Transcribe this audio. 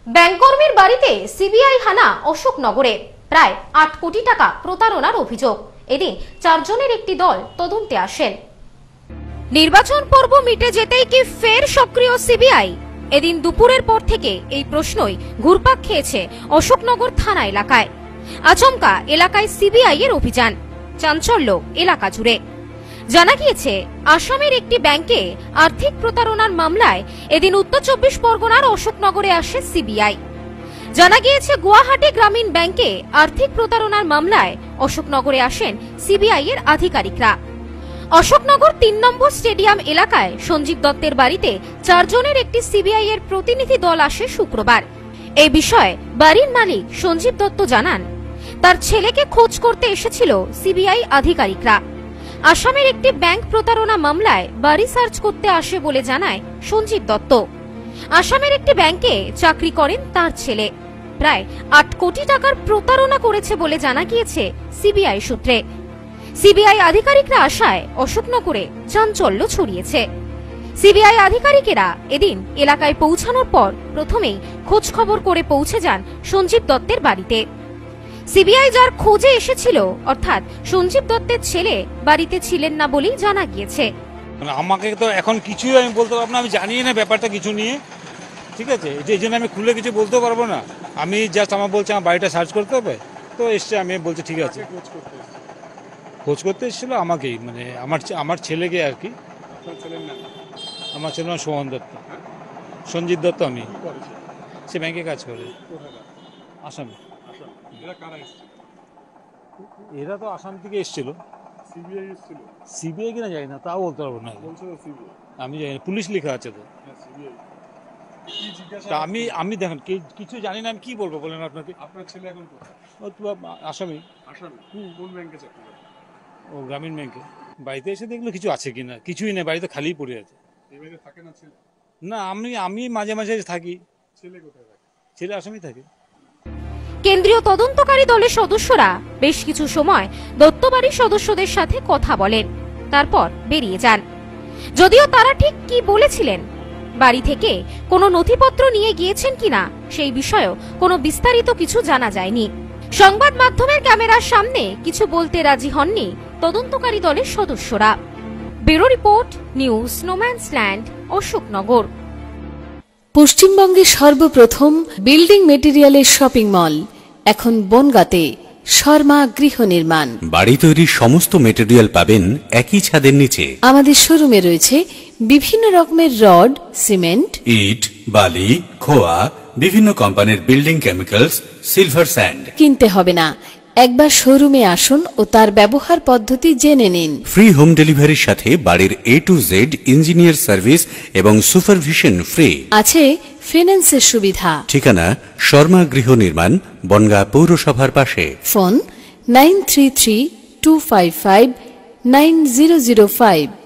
ব্যাংককর্মীর বাড়িতে সিবিআই হানা অশোকনগরে প্রায় ৮ কোটি টাকা প্রতারণার অভিযোগ। এদিন ৪ জনের একটি দল তদন্তে আসেন। নির্বাচন পর্ব মিটে যেতেই কি ফের সক্রিয় সিবিআই? এদিন দুপুরের পর থেকে এই প্রশ্নই ঘুরপাক খেয়েছে অশোকনগর থানা এলাকায়। আচমকা এলাকায় সিবিআই এর অভিযান, চাঞ্চল্য এলাকা জুড়ে। জানা গিয়েছে, আসামের একটি ব্যাংকে আর্থিক প্রতারণার মামলায় এদিন উত্তর ২৪ পরগনার অশোকনগরে আসে সিবিআই। জানা গিয়েছে, গুয়াহাটি গ্রামীণ ব্যাংকে আর্থিক প্রতারণার মামলায় অশোকনগরে আসেন সিবিআই এর আধিকারিকরা। অশোকনগর ৩ নম্বর স্টেডিয়াম এলাকায় সঞ্জীব দত্তের বাড়িতে ৪ জনের একটি সিবিআই এর প্রতিনিধি দল আসে শুক্রবার। এই বিষয়ে বাড়ির মালিক সঞ্জীব দত্ত জানান, তার ছেলেকে খোঁজ করতে এসেছিল সিবিআই আধিকারিকরা। আসামের একটি ব্যাংক প্রতারণা মামলায় বাড়ি সার্চ করতে আসে বলে জানায় সঞ্জীব দত্ত। আসামের একটি ব্যাংকে চাকরি করেন তার ছেলে। প্রায় ৮ কোটি টাকার প্রতারণা করেছে বলে জানা গিয়েছে সিবিআই সূত্রে। সিবিআই আধিকারিকরা আসায় অশোকনগরে চাঞ্চল্য ছড়িয়েছে। সিবিআই আধিকারিকেরা এদিন এলাকায় পৌঁছানোর পর প্রথমেই খোঁজ খবর করে পৌঁছে যান সঞ্জীব দত্তের বাড়িতে। সিবিআই যার খোঁজে এসেছিল, অর্থাৎ সঞ্জীব দত্তের ছেলে, বাড়িতে ছিলেন না বলেই জানা গিয়েছে। আমাকে তো এখন কিছুই আমি বলতে পারবো না, আমি জানি না ব্যাপারটা কিছু নিয়ে, ঠিক আছে? এই জন্য আমি খুলে কিছু বলতে পারবো না। আমি জাস্ট আমার বলছি আমার বাড়িটা সার্চ করতে হবে, তো এসছে, আমি বলছি ঠিক আছে। খোঁজ করতে এসেছিল আমাকেই, মানে আমার ছেলেকে আর কি। আমার ছেলে নাম সোহন দত্ত, সঞ্জীব দত্ত। আমি সে ব্যাংকে কাজ করে আসামে। এরা তো আসাম থেকে এসেছিল। সিবিআই কিনা জানি না, তাও বলতে পারবো না। আমি জানি, পুলিশ লেখা আছে তো। আমি দেখেন কিছু জানি না, আমি কি বলবো বলেন আপনাকে? আপনার ছেলে এখন আসামি। কোন ব্যাংকে চাকরি করে? ও গ্রামীণ ব্যাংকে। বাড়িতে এসে দেখলো কিছু আছে কিনা, কিছুই নেই, বাড়িতে খালি পড়ে আছে। থাকে না ছেলে? না, আমি মাঝে মাঝে থাকি। ছেলে কোথায় থাকে? ছেলে আসামি থাকে। কেন্দ্রীয় তদন্তকারী দলের সদস্যরা বেশ কিছু সময় দত্তবাড়ির সদস্যদের সাথে কথা বলেন, তারপর বেরিয়ে যান। যদিও তারা ঠিক কি বলেছিলেন, বাড়ি থেকে কোনো নথিপত্র নিয়ে গিয়েছেন কিনা সেই বিষয়েও কোনো বিস্তারিত কিছু জানা যায়নি। সংবাদ মাধ্যমের ক্যামেরার সামনে কিছু বলতে রাজি হননি তদন্তকারী দলের সদস্যরা। Bureau report, news no man's land, Ashoknagar. পশ্চিমবঙ্গের সর্বপ্রথম বিল্ডিং মেটেরিয়ালের শপিং মল এখন বনগাঁতে। শর্মা গৃহ নির্মাণ। বাড়ি তৈরির সমস্ত মেটেরিয়াল পাবেন একই ছাদের নিচে। আমাদের শোরুমে রয়েছে বিভিন্ন রকমের রড, সিমেন্ট, ইট, বালি, খোয়া, বিভিন্ন কোম্পানির বিল্ডিং কেমিক্যালস, সিলভার স্যান্ড। কিনতে হবে না, একবার শোরুমে আসুন ও তার ব্যবহার পদ্ধতি জেনে নিন। ফ্রি হোম ডেলিভারির সাথে বাড়ির A to Z engineer service এবং সুপারভিশন ফ্রি। আছে ফিন্যান্সের সুবিধা। ঠিকানা শর্মা গৃহ নির্মাণ, বনগাঁ পৌরসভার পাশে। ফোন 9332559005।